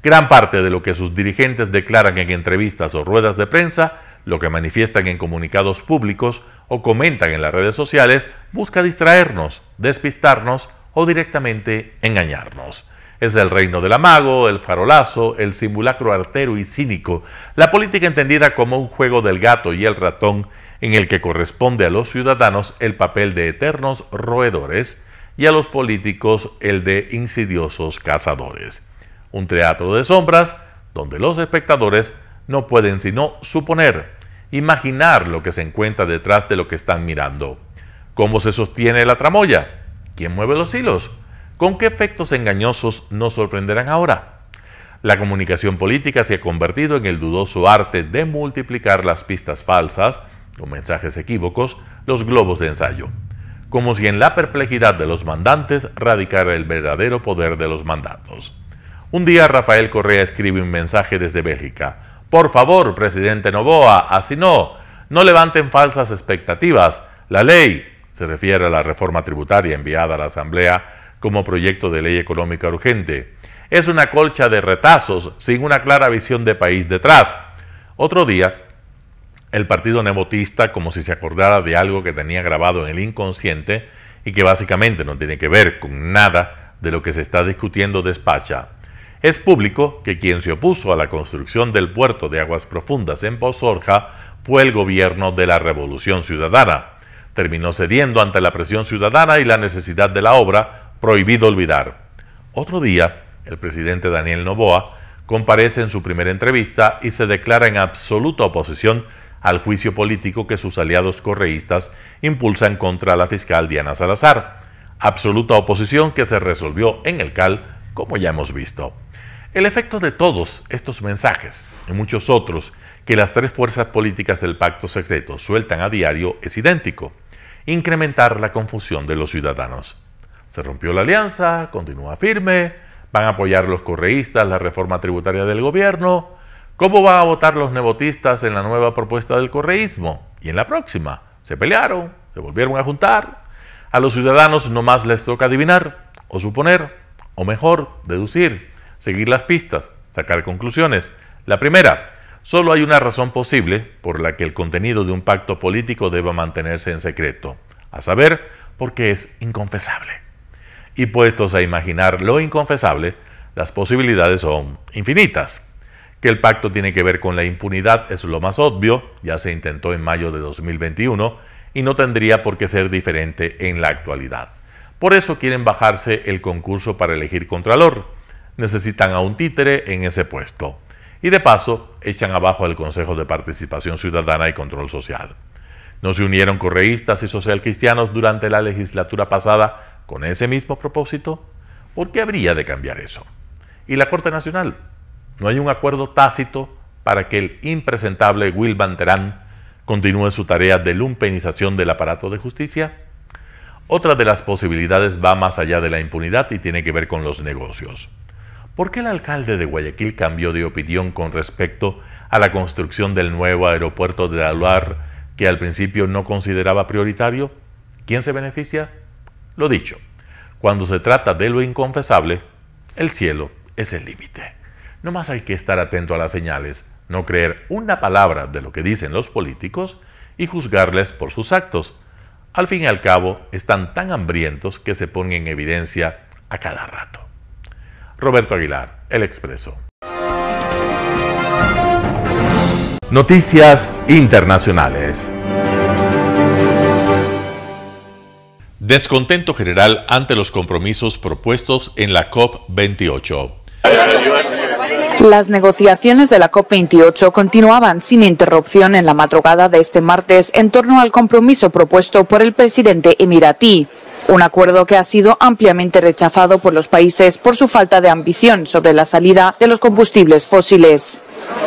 Gran parte de lo que sus dirigentes declaran en entrevistas o ruedas de prensa, lo que manifiestan en comunicados públicos o comentan en las redes sociales, busca distraernos, despistarnos o directamente engañarnos. Es el reino del amago, el farolazo, el simulacro artero y cínico, la política entendida como un juego del gato y el ratón en el que corresponde a los ciudadanos el papel de eternos roedores y a los políticos el de insidiosos cazadores. Un teatro de sombras donde los espectadores no pueden sino suponer, imaginar lo que se encuentra detrás de lo que están mirando. ¿Cómo se sostiene la tramoya? ¿Quién mueve los hilos? ¿Con qué efectos engañosos nos sorprenderán ahora? La comunicación política se ha convertido en el dudoso arte de multiplicar las pistas falsas, los mensajes equívocos, los globos de ensayo, como si en la perplejidad de los mandantes radicara el verdadero poder de los mandatos. Un día Rafael Correa escribe un mensaje desde Bélgica. Por favor, presidente Noboa, así no levanten falsas expectativas. La ley, se refiere a la reforma tributaria enviada a la Asamblea como proyecto de ley económica urgente, es una colcha de retazos sin una clara visión de país detrás. Otro día, el partido nebotista, como si se acordara de algo que tenía grabado en el inconsciente y que básicamente no tiene que ver con nada de lo que se está discutiendo, despacha. Es público que quien se opuso a la construcción del puerto de aguas profundas en Pozorja fue el gobierno de la Revolución Ciudadana. Terminó cediendo ante la presión ciudadana y la necesidad de la obra, prohibido olvidar. Otro día, el presidente Daniel Noboa comparece en su primera entrevista y se declara en absoluta oposición al juicio político que sus aliados correístas impulsan contra la fiscal Diana Salazar. Absoluta oposición que se resolvió en el CAL, como ya hemos visto. El efecto de todos estos mensajes y muchos otros que las tres fuerzas políticas del pacto secreto sueltan a diario es idéntico: incrementar la confusión de los ciudadanos. Se rompió la alianza, continúa firme, van a apoyar los correístas la reforma tributaria del gobierno, ¿cómo van a votar los nebotistas en la nueva propuesta del correísmo? Y en la próxima, se pelearon, se volvieron a juntar. A los ciudadanos nomás les toca adivinar, o suponer, o mejor, deducir, seguir las pistas, sacar conclusiones. La primera, solo hay una razón posible por la que el contenido de un pacto político deba mantenerse en secreto, a saber, porque es inconfesable. Y puestos a imaginar lo inconfesable, las posibilidades son infinitas. Que el pacto tiene que ver con la impunidad es lo más obvio, ya se intentó en mayo de 2021 y no tendría por qué ser diferente en la actualidad. Por eso quieren bajarse el concurso para elegir contralor. Necesitan a un títere en ese puesto. Y de paso, echan abajo el Consejo de Participación Ciudadana y Control Social. ¿No se unieron correístas y socialcristianos durante la legislatura pasada con ese mismo propósito? ¿Por qué habría de cambiar eso? ¿Y la Corte Nacional? ¿No hay un acuerdo tácito para que el impresentable Wilman Terán continúe su tarea de lumpenización del aparato de justicia? Otra de las posibilidades va más allá de la impunidad y tiene que ver con los negocios. ¿Por qué el alcalde de Guayaquil cambió de opinión con respecto a la construcción del nuevo aeropuerto de Aluar que al principio no consideraba prioritario? ¿Quién se beneficia? Lo dicho, cuando se trata de lo inconfesable, el cielo es el límite. No más hay que estar atento a las señales, no creer una palabra de lo que dicen los políticos y juzgarles por sus actos. Al fin y al cabo, están tan hambrientos que se ponen en evidencia a cada rato. Roberto Aguilar, El Expreso. Noticias internacionales. Descontento general ante los compromisos propuestos en la COP28. Las negociaciones de la COP28 continuaban sin interrupción en la madrugada de este martes en torno al compromiso propuesto por el presidente emiratí. Un acuerdo que ha sido ampliamente rechazado por los países por su falta de ambición sobre la salida de los combustibles fósiles.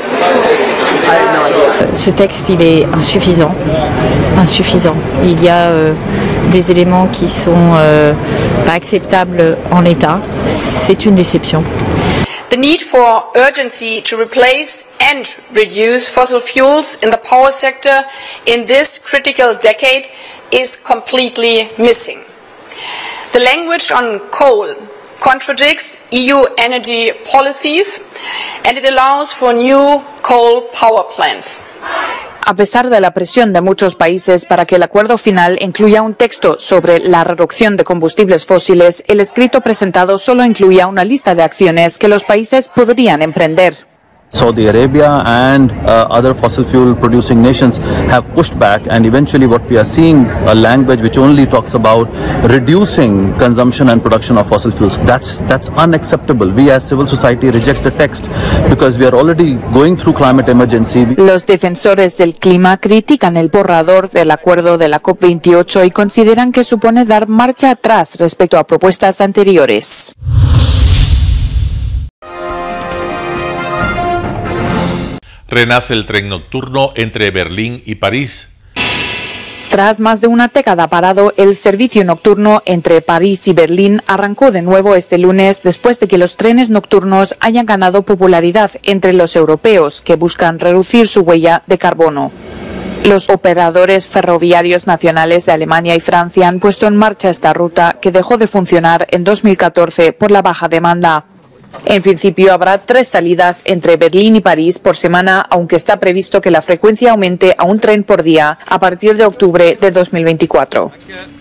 Ce texte, il est insuffisant. Il y a des éléments qui sont pas acceptables en l'état. C'est une déception. The need for urgency to replace and reduce fossil fuels in the power sector in this critical decade is completely missing. The language on coal, contradicts EU energy policies, and it allows for new coal power plants. A pesar de la presión de muchos países para que el acuerdo final incluya un texto sobre la reducción de combustibles fósiles, el escrito presentado solo incluía una lista de acciones que los países podrían emprender. Saudi Arabia and other fossil fuel producing nations have pushed back, and eventually what we are seeing a language which only talks about reducing consumption and production of fossil fuels. That's unacceptable. We as civil society reject the text because we are already going through climate emergency. Los defensores del clima critican el borrador del acuerdo de la COP28 y consideran que supone dar marcha atrás respecto a propuestas anteriores. Renace el tren nocturno entre Berlín y París. Tras más de una década parado, el servicio nocturno entre París y Berlín arrancó de nuevo este lunes después de que los trenes nocturnos hayan ganado popularidad entre los europeos que buscan reducir su huella de carbono. Los operadores ferroviarios nacionales de Alemania y Francia han puesto en marcha esta ruta que dejó de funcionar en 2014 por la baja demanda. En principio habrá 3 salidas entre Berlín y París por semana, aunque está previsto que la frecuencia aumente a un tren por día a partir de octubre de 2024.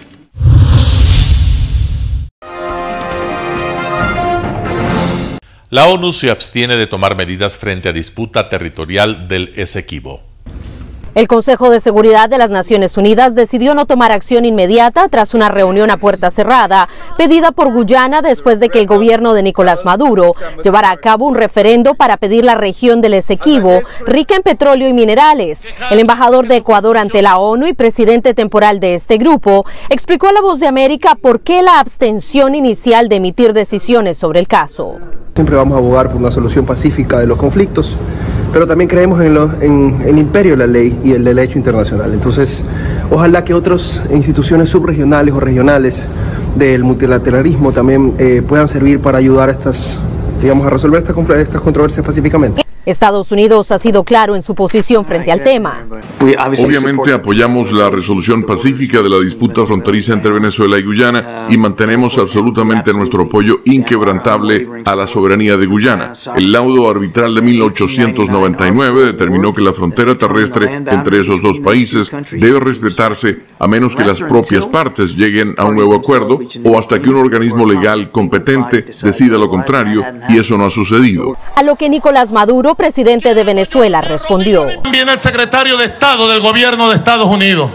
La ONU se abstiene de tomar medidas frente a disputa territorial del Esequibo. El Consejo de Seguridad de las Naciones Unidas decidió no tomar acción inmediata tras una reunión a puerta cerrada pedida por Guyana después de que el gobierno de Nicolás Maduro llevara a cabo un referendo para pedir la región del Esequibo, rica en petróleo y minerales. El embajador de Ecuador ante la ONU y presidente temporal de este grupo explicó a La Voz de América por qué la abstención inicial de emitir decisiones sobre el caso. Siempre vamos a abogar por una solución pacífica de los conflictos, pero también creemos en el imperio de la ley y el derecho internacional. Entonces, ojalá que otras instituciones subregionales o regionales del multilateralismo también puedan servir para ayudar a resolver estas controversias pacíficamente. Estados Unidos ha sido claro en su posición frente al tema. Obviamente apoyamos la resolución pacífica de la disputa fronteriza entre Venezuela y Guyana y mantenemos absolutamente nuestro apoyo inquebrantable a la soberanía de Guyana. El laudo arbitral de 1899 determinó que la frontera terrestre entre esos dos países debe respetarse a menos que las propias partes lleguen a un nuevo acuerdo o hasta que un organismo legal competente decida lo contrario, y eso no ha sucedido. A lo que Nicolás Maduro, presidente de Venezuela, respondió. Viene el secretario de Estado del gobierno de Estados Unidos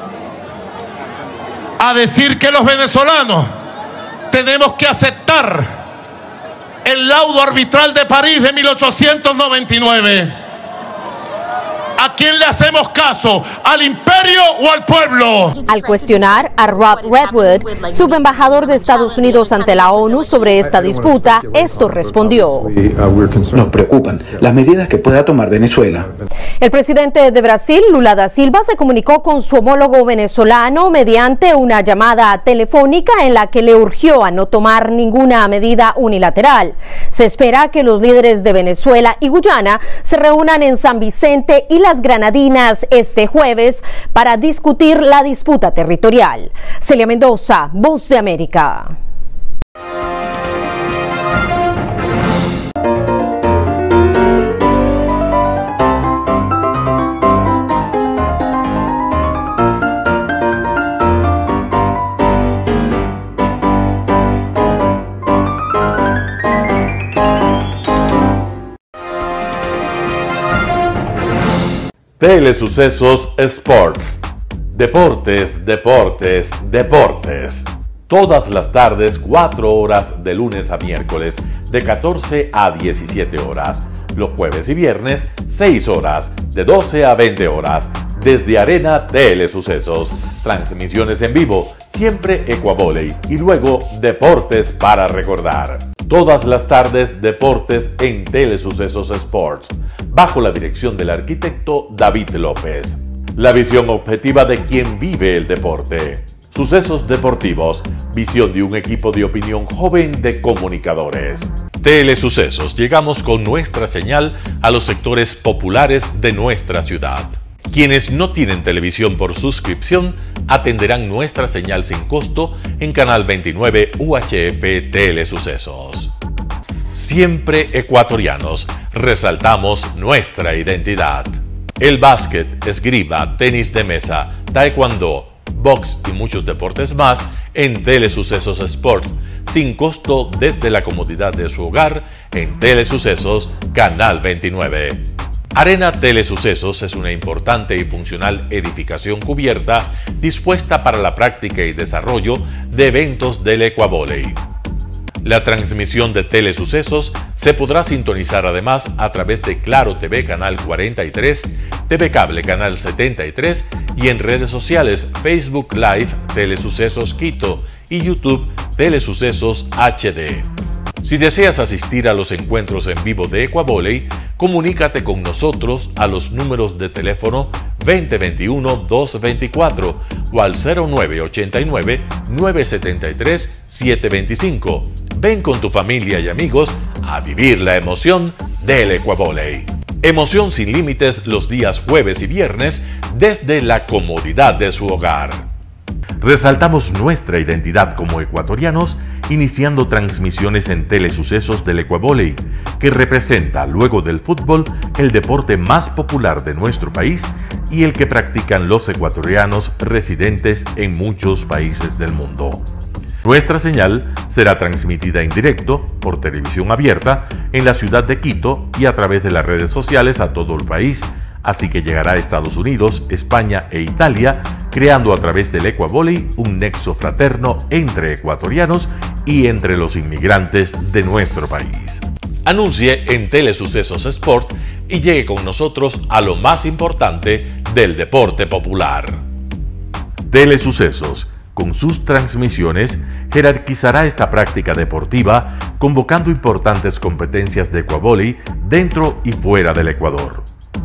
a decir que los venezolanos tenemos que aceptar el laudo arbitral de París de 1899. ¿A quién le hacemos caso? ¿Al imperio o al pueblo? Al cuestionar a Rob Redwood, subembajador de Estados Unidos ante la ONU sobre esta disputa, esto respondió. Nos preocupan las medidas que pueda tomar Venezuela. El presidente de Brasil, Lula da Silva, se comunicó con su homólogo venezolano mediante una llamada telefónica en la que le urgió a no tomar ninguna medida unilateral. Se espera que los líderes de Venezuela y Guyana se reúnan en San Vicente y las Granadinas este jueves para discutir la disputa territorial. Celia Mendoza, Voz de América. Telesucesos Sports. Deportes, deportes, deportes. Todas las tardes, 4 horas de lunes a miércoles, de 14 a 17 horas. Los jueves y viernes, 6 horas, de 12 a 20 horas. Desde Arena Telesucesos. Transmisiones en vivo, siempre Ecuavoley. Y luego, deportes para recordar. Todas las tardes, deportes en Telesucesos Sports, bajo la dirección del arquitecto David López. La visión objetiva de quien vive el deporte. Sucesos deportivos, visión de un equipo de opinión joven de comunicadores. Telesucesos, llegamos con nuestra señal a los sectores populares de nuestra ciudad. Quienes no tienen televisión por suscripción atenderán nuestra señal sin costo en Canal 29 UHF Telesucesos. Siempre ecuatorianos, resaltamos nuestra identidad. El básquet, esgrima, tenis de mesa, taekwondo, box y muchos deportes más en Telesucesos Sport, sin costo desde la comodidad de su hogar en Telesucesos Canal 29. Arena Telesucesos es una importante y funcional edificación cubierta dispuesta para la práctica y desarrollo de eventos del Ecuavóley. La transmisión de Telesucesos se podrá sintonizar además a través de Claro TV Canal 43, TV Cable Canal 73 y en redes sociales Facebook Live Telesucesos Quito y YouTube Telesucesos HD. Si deseas asistir a los encuentros en vivo de Ecuavóley, comunícate con nosotros a los números de teléfono 2021-224 o al 0989-973-725. Ven con tu familia y amigos a vivir la emoción del Ecuavóley. Emoción sin límites los días jueves y viernes desde la comodidad de su hogar. Resaltamos nuestra identidad como ecuatorianos iniciando transmisiones en Telesucesos del Ecuavóley, que representa, luego del fútbol, el deporte más popular de nuestro país y el que practican los ecuatorianos residentes en muchos países del mundo. Nuestra señal será transmitida en directo por televisión abierta en la ciudad de Quito y a través de las redes sociales a todo el país, así que llegará a Estados Unidos, España e Italia, creando a través del Ecuavóley un nexo fraterno entre ecuatorianos y entre los inmigrantes de nuestro país. Anuncie en Telesucesos Sport y llegue con nosotros a lo más importante del deporte popular. Telesucesos, con sus transmisiones, jerarquizará esta práctica deportiva, convocando importantes competencias de Ecuavóley dentro y fuera del Ecuador.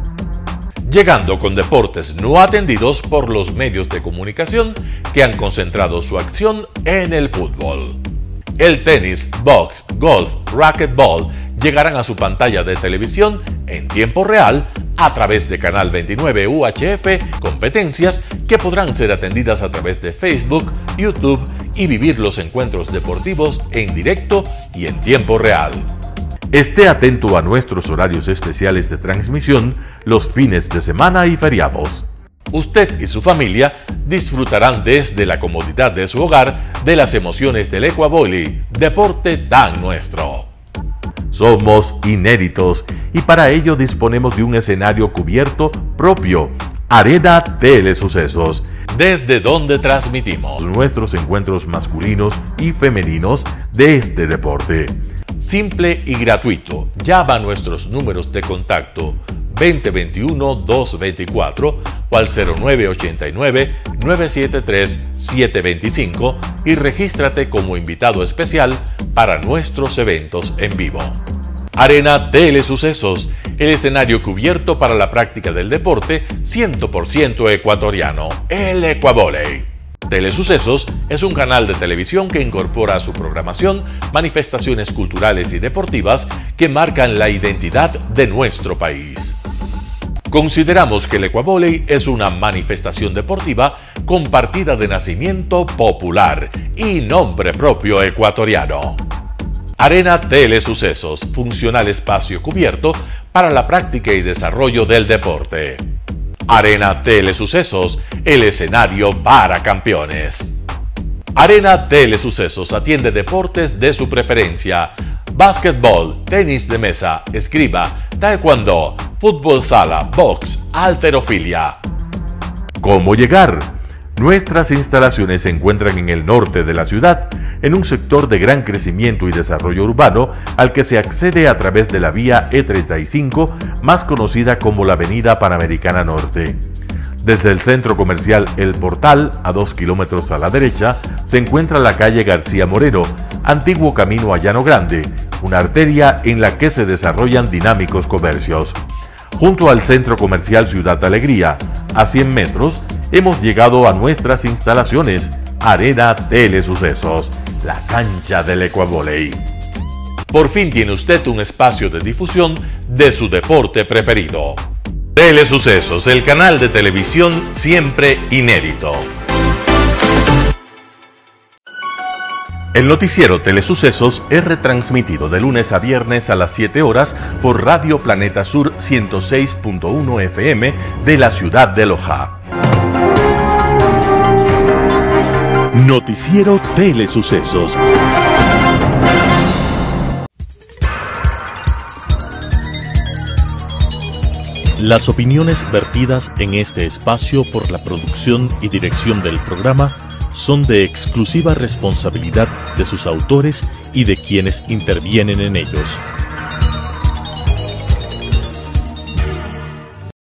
Llegando con deportes no atendidos por los medios de comunicación que han concentrado su acción en el fútbol. El tenis, box, golf, racquetball llegarán a su pantalla de televisión en tiempo real a través de Canal 29 UHF, competencias que podrán ser atendidas a través de Facebook, YouTube y vivir los encuentros deportivos en directo y en tiempo real. Esté atento a nuestros horarios especiales de transmisión los fines de semana y feriados. Usted y su familia disfrutarán desde la comodidad de su hogar de las emociones del Ecuavóley, deporte tan nuestro. Somos inéditos y para ello disponemos de un escenario cubierto propio, Arena Telesucesos, desde donde transmitimos nuestros encuentros masculinos y femeninos de este deporte. Simple y gratuito. Llama a nuestros números de contacto 2021-224 o al 0989-973-725 y regístrate como invitado especial para nuestros eventos en vivo. Arena Telesucesos, el escenario cubierto para la práctica del deporte 100% ecuatoriano, el Ecuavóley. Telesucesos es un canal de televisión que incorpora a su programación manifestaciones culturales y deportivas que marcan la identidad de nuestro país. Consideramos que el Ecuavóley es una manifestación deportiva con partida de nacimiento popular y nombre propio ecuatoriano. Arena Telesucesos, funcional espacio cubierto para la práctica y desarrollo del deporte. Arena Telesucesos, el escenario para campeones. Arena Telesucesos atiende deportes de su preferencia: básquetbol, tenis de mesa, esgrima, taekwondo, fútbol sala, box, halterofilia. ¿Cómo llegar? Nuestras instalaciones se encuentran en el norte de la ciudad, en un sector de gran crecimiento y desarrollo urbano al que se accede a través de la vía E35, más conocida como la Avenida Panamericana Norte. Desde el centro comercial El Portal, a 2 kilómetros a la derecha, se encuentra la calle García Moreno, antiguo camino a Llano Grande, una arteria en la que se desarrollan dinámicos comercios. Junto al centro comercial Ciudad Alegría, a 100 metros, hemos llegado a nuestras instalaciones, Arena Telesucesos, la cancha del Ecuavóley. Por fin tiene usted un espacio de difusión de su deporte preferido. Telesucesos, el canal de televisión siempre inédito. El noticiero Telesucesos es retransmitido de lunes a viernes a las 7 horas por Radio Planeta Sur 106.1 FM de la ciudad de Loja. Noticiero Telesucesos. Las opiniones vertidas en este espacio por la producción y dirección del programa son de exclusiva responsabilidad de sus autores y de quienes intervienen en ellos.